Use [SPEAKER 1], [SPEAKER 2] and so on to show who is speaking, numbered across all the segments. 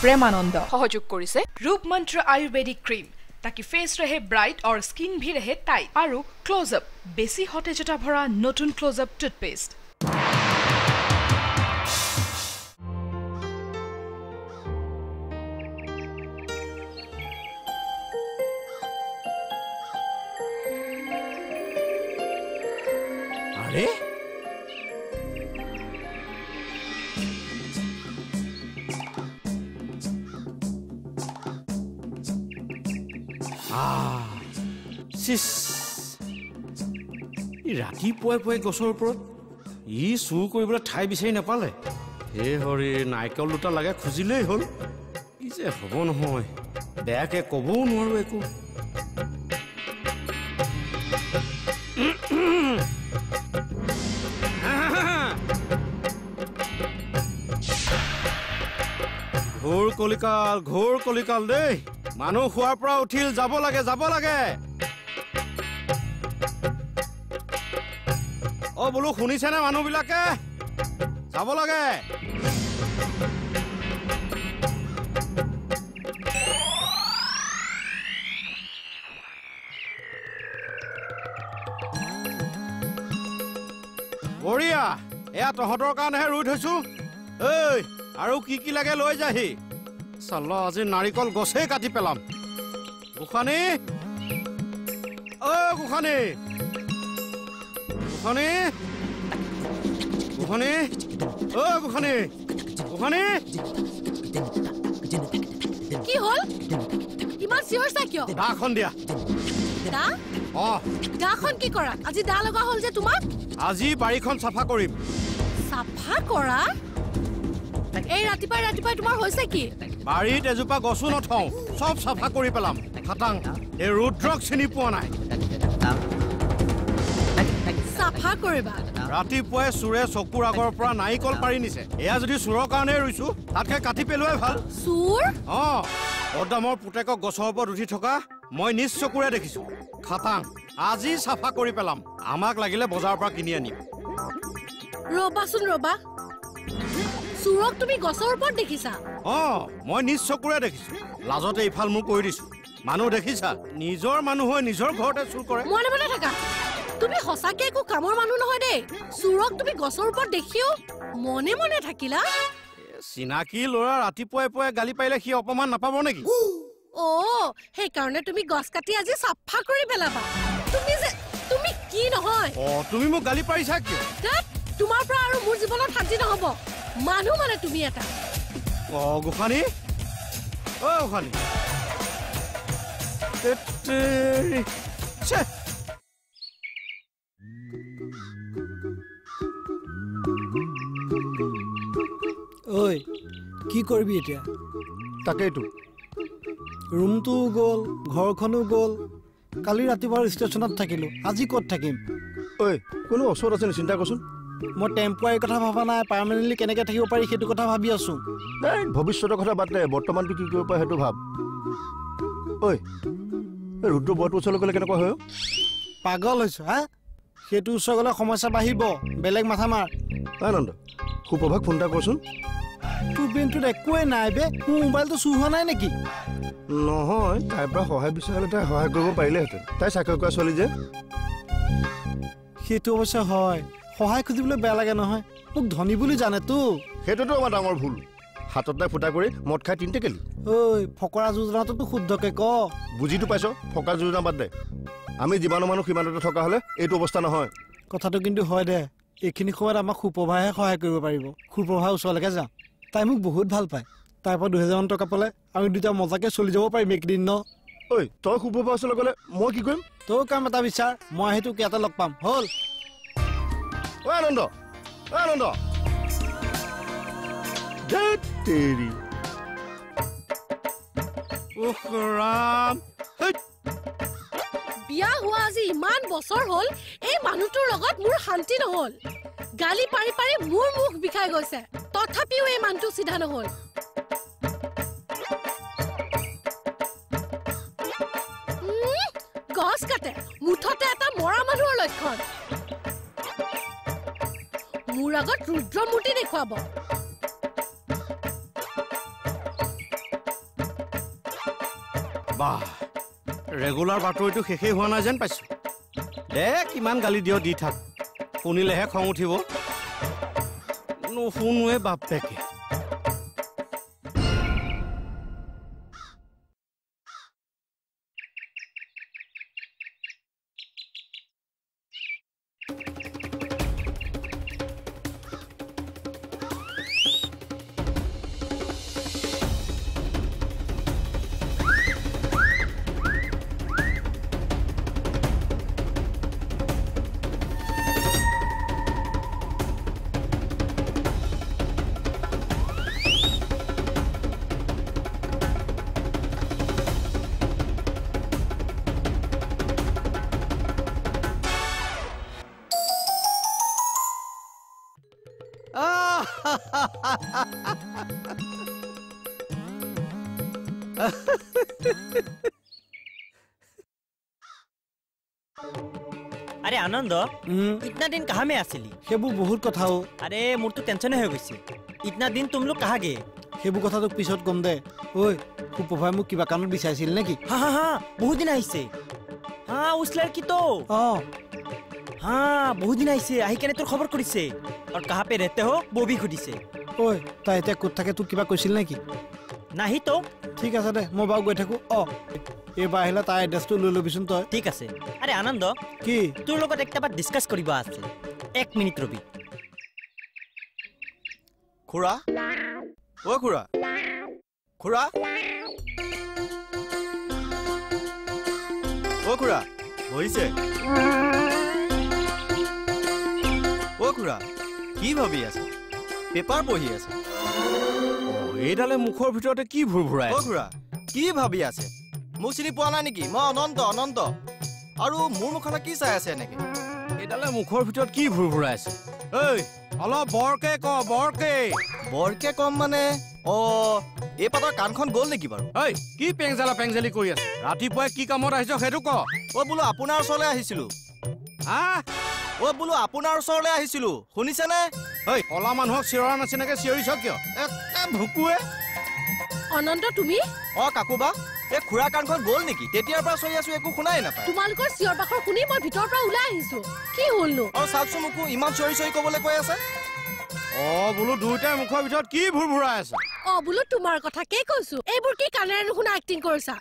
[SPEAKER 1] प्रेमानंद सहयोग करिसे रूप मंत्र आयुर्वेदिक क्रीम ताकि फेस रहे ब्राइट और स्किन भी रहे टाइट और क्लोजअप बेसी हटेजता भरा नतुन क्लोजअप टूथपेस्ट
[SPEAKER 2] अरे राति पुए गछर इ चुर कर ठाई विचारि नापाले हे हरि नारिकल दुटा लागे खुजिले हल इ जे हब নহয় बेयाके कबो नोरो एको घोर कलिकाल दे मानु खुआर পৰা উঠিল যাব লাগে ओ बोलो শুনিছে না মানুহ বিলাকে যাব লাগে বঢ়িয়া এয়া তহঁতৰ কাৰণেহে ৰুই থৈছো এই আৰু কি লাগে লৈ যাহি সাল্লা আজি নাৰিকল গছে কাটি পেলাম গোখানী ও গোখানী গোখানী গোখানী ও গোখানী গোখানী
[SPEAKER 3] কি হল ইমান চিঞৰছা কিয়
[SPEAKER 2] দাখন দিয়া
[SPEAKER 3] দা দাখন কি কৰা আজি দা লগা হল যে তোমাক
[SPEAKER 2] আজি বাৰীখন সাফা কৰিম
[SPEAKER 3] সাফা কৰা এই ৰাতিপুৱা তোমাৰ হৈছে কি
[SPEAKER 2] বাৰীত এজোপা গছো নথওঁ সব সাফা কৰি পেলাম খাটাং এই ৰুদ্ৰক চিনি পোৱা নাই
[SPEAKER 3] সাফা কৰিবা
[SPEAKER 2] ৰাতিপুৱাই চুৰে চকুৰ আগৰ পৰা নাৰিকল পাৰি নিছে এয়া যদি চুৰৰ কাৰণে ৰুইছো তাতকে কাটি পেলোৱাই ভাল
[SPEAKER 3] চুৰ
[SPEAKER 2] অদামৰ পুতেকক গছৰ ওপৰত উঠি থকা মই নিজ চকুৰে দেখিছো খাটাং আজি সাফা কৰি পেলাম আমাক লাগিলে বজাৰৰ পৰা কিনি আনিম
[SPEAKER 3] ৰবাচোন ৰবা চুৰক তুমি গছৰ ওপৰত দেখিছা
[SPEAKER 2] মই নিজ চকুৰে দেখিছো লাজতে ইফাল মোৰ কৈ দিছো মানুহ দেখিছা নিজৰ মানুহ হৈ নিজৰ ঘৰতে চুৰ কৰে
[SPEAKER 3] মনে থাকা তুমি হসাকে একো কামৰ মানুহ নহয় দেই চুৰক তুমি গছৰ ওপৰত দেখিও মনে থাকিলা
[SPEAKER 2] চিনাকি ল'ৰা ৰাতিপুৱাই গালি পাইলে সি অপমান নাপাব নেকি
[SPEAKER 3] সেই কাৰণে তুমি গছ কাটি আজি সাফা কৰি পেলাবা তুমি কি নহয়
[SPEAKER 2] তুমি মোক গালি পাৰিছা কিয়
[SPEAKER 3] তোমাৰ পৰা আৰু মোৰ জীৱনত শান্তি নহব মানুহ মানে তুমি এটা
[SPEAKER 2] গোখানী গোখানী
[SPEAKER 4] ঐ কি কৰিবি এতিয়া
[SPEAKER 2] তাকেইতো
[SPEAKER 4] ৰুমটো গ'ল ঘৰখনো গ'ল কালি ৰাতিপুৱা ষ্টেচনত থাকিলো আজি ক'ত থাকিম
[SPEAKER 2] ঐ কোনো ওচৰত আছে চিন্তা কৰচোন
[SPEAKER 4] মই টেম্পোৰাৰী কথা ভাবা নাই পাৰ্মানেণ্টলি কেনেকৈ থাকিব পাৰি সেইটো কথা ভাবি আছো
[SPEAKER 2] ভৱিষ্যতৰ কথা বাদ দে বৰ্তমানটো কি কৰিব পাৰি সেইটো ভাব ঐ ৰুদ্ৰ বৰটো ওচৰলৈ গ'লে কেনেকুৱা হয়
[SPEAKER 4] পাগল হৈছ হা সেইটো ওচৰ গ'লে সমস্যা বাঢ়িব বেলেগ মাথা মাৰ
[SPEAKER 2] আনন্দ সুপ্ৰভাক ফোন এটা কৰচোন
[SPEAKER 4] তোৰ ব্ৰেইনটোত একোৱে নাই বে মোৰ মোবাইলটো চুৰ হোৱা নাই নেকি
[SPEAKER 2] নহয় তাইৰ পৰা সহায় বিচাৰিলে তাই সহায় কৰিব পাৰিলেহেঁতেন তাই চাকৰি কৰা ছোৱালী যে
[SPEAKER 4] সেইটো অৱশ্যে হয় সহায় খুজিবলৈ বেয়া লাগে নহয় মোক ধনী বুলি জানেতো
[SPEAKER 2] সেইটোতো আমাৰ ডাঙৰ ভুল হাতত নাই ফুটা কৰি মদ খাই তিনটে কেলি
[SPEAKER 4] ঐ ফকৰা যোজনাটো শুদ্ধকে ক
[SPEAKER 2] বুজিটো পাইছ ফকৰা যোজনা বাদ দে আমি যিমানো মানুহ সিমানতে থকা হ'লে এইটো অৱস্থা নহয়
[SPEAKER 4] কথাটো কিন্তু হয় দে এইখিনি সময়ত আমাক সুপ্ৰভাহে সহায় কৰিব পাৰিব সুপ্ৰভা ওচৰলৈকে যাওঁ তাই মোক বহুত ভাল পায় তাইৰ পৰা 2000 টকা পালে আমি দুটা মজাকে চলি যাব পাৰিম একদিন ন
[SPEAKER 2] ঐ তই সুপ্ৰভা ওচৰলৈ গ'লে মই কি কৰিম
[SPEAKER 4] তোৰ কাম এটা বিচাৰ মই সেইটো কেইটা লগ পাম হ'ল
[SPEAKER 2] আনন্দ তেৰি ৰাম
[SPEAKER 3] বিয়া হোৱা আজি ইমান বছৰ হ'ল এই মানুহটোৰ লগত মোৰ শান্তি নহল গালি পাৰি মোৰ মুখ বিষাই গৈছে তথাপিও এই মানুহটো সিধা নহল গছ কাটে মুঠতে এটা মৰা মানুহৰ লক্ষণ মোৰ আগত ৰুদ্ৰ মূৰ্তি দেখুৱাব
[SPEAKER 2] বাহ ৰেগুলাৰ বাতৰিটো শেষেই হোৱা নাই যেন পাইছোঁ দে কিমান গালি দিয় দি থাক শুনিলেহে খং উঠিব নুশুনোৱে বাপেকে
[SPEAKER 5] अरे आनंद इतना दिन कहाँ में आसिली
[SPEAKER 4] সেইবোৰ বহুত কথা ও
[SPEAKER 5] अरे मोर तो टेंशन हो गई इतना दिन तुम लोग कहाँ गए
[SPEAKER 4] সেইবোৰ কথা তোক পিছত কম দে ঐ সুপ্ৰভাই মোক কিবা কামত বিচাৰিছিল নেকি
[SPEAKER 5] हाँ हाँ हाँ बहुत दिन आई से हाँ उस लड़की तो हाँ बहुत दिन आई से आई के तो खबर करी से और कहाँ पे रहते हो वो भी खुदी से
[SPEAKER 4] ঐ তাই এতিয়া ক'ত থাকে তোক কিবা কৈছিল নেকি
[SPEAKER 5] नहीं तो
[SPEAKER 4] ঠিক আছে দে মই বাৰু গৈ থাকো এইবাৰ আহিলে তাই এড্ৰেছটো লৈ ল'বিচোন তই
[SPEAKER 5] ठीक আছে अरे आनंद
[SPEAKER 4] কি
[SPEAKER 5] তোৰ লগত একটা বাত ডিসকাস কৰিবা আছে 1 মিনিট ৰবি
[SPEAKER 6] খুৰা ও খুৰা খুৰা ও খুৰা হৈছে ও খুৰা কি ভাবি আছে পেপাৰ পঢ়ি আছে
[SPEAKER 2] এইডালে মুখৰ ভিতৰতে কি ভুৰভুৰাই
[SPEAKER 6] ও খুৰা কি ভাবি আছে মোক চিনি পোৱা নাই নেকি মই অনন্ত অনন্ত আৰু মোৰ মুখলৈ কি চাই আছে এনেকে
[SPEAKER 2] এইডালে মুখৰ ভিতৰত কি ভুৰভুৰাই আছে ঐ অলপ বৰকে ক
[SPEAKER 6] বৰকে কম মানে এই পাতৰ কাণখন গ'ল নেকি বাৰু
[SPEAKER 2] ঐ কি পেংজালি কৰি আছে ৰাতিপুৱাই কি কামত আহিছ সেইটো ক
[SPEAKER 6] বোলো আপোনাৰ ওচৰলৈ আহিছিলো
[SPEAKER 2] হা
[SPEAKER 6] বোলো আপোনাৰ ওচৰলৈ আহিছিলো শুনিছেনে
[SPEAKER 2] ঐ কলা মানুহক চিঞৰা নাছিনাকে চিঞৰিছ কিয় ভুকুৱে
[SPEAKER 3] অনন্ত তুমি
[SPEAKER 6] কাকুবা এই খুৰা কাণখন গ'ল নেকি তেতিয়াৰ পৰা চলি আছো একো শুনাই নাপায়
[SPEAKER 3] তোমালোকৰ চিঞৰ বাখৰ শুনি মই ভিতৰৰ পৰা ওলাই আহিছো কি হ'লনো
[SPEAKER 6] আৰু চাওকচোন মোকো ইমান চিঞৰি ক'বলৈ কৈ আছে
[SPEAKER 2] বোলো দুইটাই মুখৰ ভিতৰত কি ভুৰভুৰাই আছে
[SPEAKER 3] বোলো তোমাৰ কথা কে কৈছো এইবোৰ কি কানেৰে নুশুনা এক্টিং কৰিছা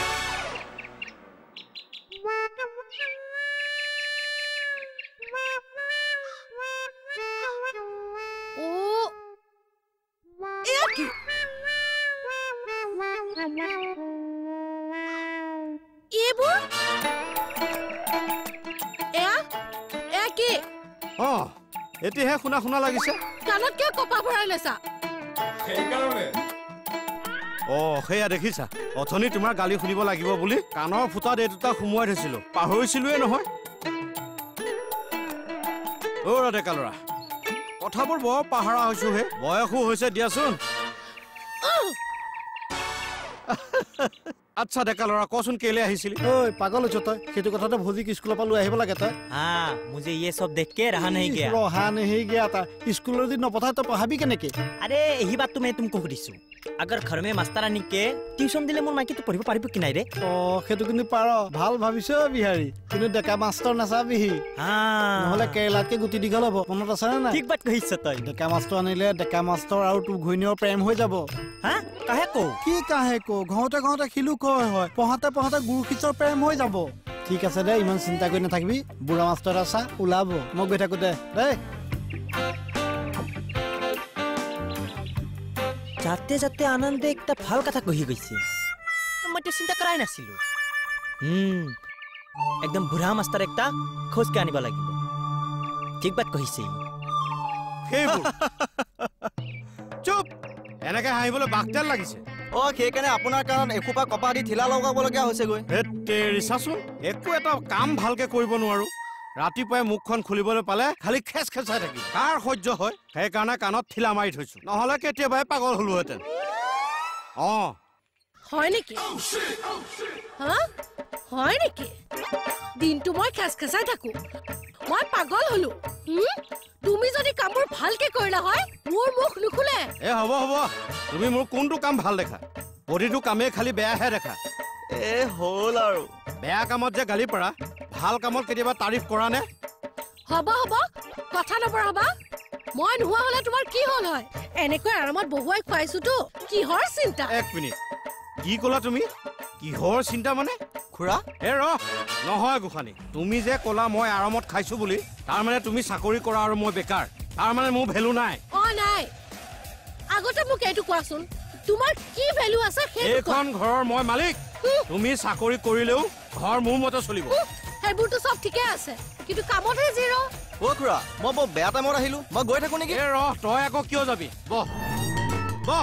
[SPEAKER 2] এতিয়াহে শুনা শুনা লাগিছে
[SPEAKER 3] কাণত কিয় কপা ভৰাই লৈছা
[SPEAKER 2] সেয়া দেখিছা অথনি তোমাৰ গালি শুনিব লাগিব বুলি কাণৰ ফুটাত এই দুটা সুমুৱাই থৈছিলো পাহৰিছিলোৱে নহয় ডেকা ল'ৰা কথাবোৰ বৰ পাহৰা হৈছো হে বয়সো হৈছে দিয়াচোন আচ্ছা ডেকা ল'ৰা কচোন কেলে আহিছিলি
[SPEAKER 4] ঐ পাগল হৈছ তই সেইটো কথাতে ভজিক স্কুলৰ পৰা লৈ আহিব লাগে তই
[SPEAKER 5] हाँ मुझे ये सब देख के रहा नहीं गया
[SPEAKER 4] ৰহা নেহি গিয়া তাৰ স্কুলৰ দিন নপঠাই তই পঢ়াবি কেনেকে
[SPEAKER 5] अरे यही बात तो मैं तुमको सुधिছো अगर घर में मास्टरानी के ट्यूशन दिले मोर माइकी तो पढ़िब पारिब कि নাই रे
[SPEAKER 4] সেইটো কিন্তু পাৰ ভাল ভাবিছ বিহাৰী কিন্তু ডেকা মাষ্টৰ নাচাবিহি
[SPEAKER 5] हाँ
[SPEAKER 4] নহলে কেৰেলাতকে গুটি দীঘল হ'ব মনত আছে নে
[SPEAKER 5] ठीक बात कहिছ তই
[SPEAKER 4] ডেকা মাষ্টৰ আনিলে ডেকা মাষ্টৰ আৰু তোৰ ঘৈণীয়েৰ প্ৰেম হৈ যাব
[SPEAKER 5] हाँ काहे को
[SPEAKER 4] কি কাহে কো ঘৰতে ঘৰতে খিলু কয় হয় পঢ়াতে পঢ়াতে গুৰু শিষ্যৰ প্ৰেম হৈ যাব ঠিক আছে দে ইমান চিন্তা কৰি নাথাকিবি বুঢ়া মাষ্টৰ আছা ওলাব মই গৈ থাকো দে দেই
[SPEAKER 5] जाते जाते आनंद एक ভাল কথা কহি গৈছে মই তো চিন্তা কৰাই নাছিলো একদম বুঢ়া মাস্টাৰ একটা খোজকে আনিব লাগিব ঠিক বাত কহিছে
[SPEAKER 2] চুপ এনেকে হাঁহিবলৈ বাকতেল লাগিছে
[SPEAKER 6] সেইকাৰণে আপোনাৰ কাৰণ এখোপা কপা দি ঢিলা লগাবলগীয়া হৈছেগৈ
[SPEAKER 2] চাচোন একো এটা কাম ভালকে কৰিব নোৱাৰো ৰাতিপুৱাই মুখখন খুলিবলৈ পালে খালি খেচ খেচাই থাকিব কাৰ সহ্য হয় সেইকাৰণে কাণত ঠিলা মাৰি থৈছো নহলে কেতিয়াবাই পাগল হলোহেঁতেন
[SPEAKER 3] হয় নেকি হয় নেকি দিনটো মই খেচ খেচাই থাকো মই পাগল হলো তুমি যদি কামবোৰ ভালকে কৰিলা হয় মোৰ মুখ নুখুলে
[SPEAKER 2] হ'ব তুমি মোৰ কোনটো কাম ভাল দেখা প্ৰতিটো কামে খালি বেয়াহে দেখা
[SPEAKER 6] এ হ'ল আৰু
[SPEAKER 2] বেয়া কামত যে গালি পাৰা ভাল কামত কেতিয়াবা তাৰিফ কৰা নে
[SPEAKER 3] হ'ব হ'ব কথা নপঢ়াবা মই নোহোৱা হলে তোমাৰ কি হ'ল হয় এনেকৈ আৰামত বহুৱাই খুৱাইছোতো কিহৰ চিন্তা
[SPEAKER 2] এক মিনিট কি ক'লা তুমি কিহৰ চিন্তা মানে
[SPEAKER 6] খুৰা
[SPEAKER 2] এ ৰ নহয় গোসানী তুমি যে ক'লা মই আৰামত খাইছো বুলি তাৰ মানে তুমি চাকৰি কৰা আৰু মই বেকাৰ তাৰ মানে মোৰ ভেলু নাই
[SPEAKER 3] নাই আগতে মোক এইটো কোৱাচোন তোমাৰ কি ভেলু আছে
[SPEAKER 2] এইখন ঘৰৰ মই মালিক তুমি চাকৰি কৰিলেও ঘৰ মোৰ মতে চলিব
[SPEAKER 3] সেইবোৰতো চব ঠিকে আছে কিন্তু কামতহে জিৰ'
[SPEAKER 6] অ' খুৰা মই বৰ বেয়া টাইমত আহিলো মই গৈ থাকো নেকি
[SPEAKER 2] এ ৰ তই আকৌ কিয় যাবি বহ বহ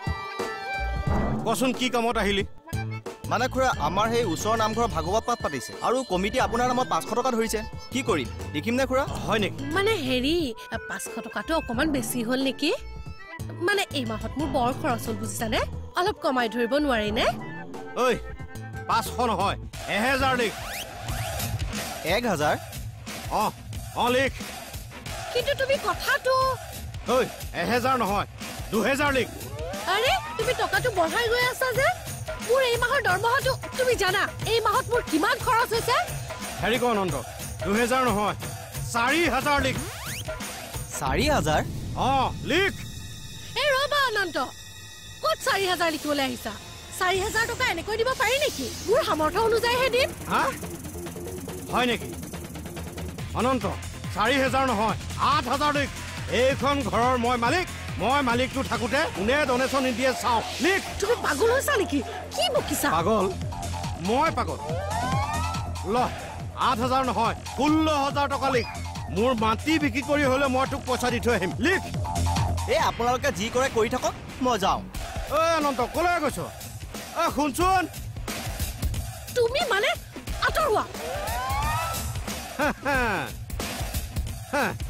[SPEAKER 2] কচোন কি কামত আহিলি
[SPEAKER 6] মানে খুৰা আমাৰ সেই ওচৰৰ নামঘৰৰ ভাগৱত পাঠ পাতিছে আৰু কমিটি আপোনাৰ নামত 500 টকা ধৰিছে কি কৰিম দেখিম নে খুৰা
[SPEAKER 2] হয় নেকি
[SPEAKER 3] মানে হেৰি 500 টকাটো অকমান বেছি হ'ল নেকি মানে এই মাহত মোৰ বৰ খৰচ হ'ল বুজিছানে অলপ কমাই ধৰিব নোৱাৰি নে
[SPEAKER 2] ঐ 500 নহয় 1000 লিখ
[SPEAKER 6] 1000
[SPEAKER 2] লিখ
[SPEAKER 3] কিন্তু তুমি কথাটো
[SPEAKER 2] ঐ 1000 নহয় 2000 লিখ
[SPEAKER 3] আৰে তুমি টকাটো বঢ়াই গৈ আছা যে মোৰ এই মাহৰ দৰমহাটো তুমি জানা এই মাহত মোৰ কিমান খৰচ হৈছে
[SPEAKER 2] হেৰি ক অনন্ত 2000 নহয় 4000 লিখ
[SPEAKER 6] 4000
[SPEAKER 2] লিখ
[SPEAKER 3] এই ৰবা অনন্ত ক'ত 4000 লিখিবলৈ আহিছা 4000 টকা এনেকৈ দিব পাৰি নেকি মোৰ সামৰ্থ্য অনুযায়ীহে দিম
[SPEAKER 2] হয় নেকি অনন্ত 4000 নহয় 8000 লিখ এইখন ঘৰৰ মই মালিকটো থাকোতে কোনে ডনেশ্যন নিদিয়ে চাওঁ লিখ
[SPEAKER 3] তুমি পাগল হৈছা নেকি কি বকিছা
[SPEAKER 2] পাগল মই পাগল ল 8000 নহয় 16000 টকা লিখ মোৰ মাটি বিক্ৰী কৰি হলে মই তোক পইচা দি থৈ আহিম লিখ
[SPEAKER 6] এই আপোনালোকে যি কৰে কৰি থাকক মই যাওঁ
[SPEAKER 2] ঐ অনন্ত কলৈ গৈছ শুনচোন
[SPEAKER 3] তুমি মানে আঁতৰোৱা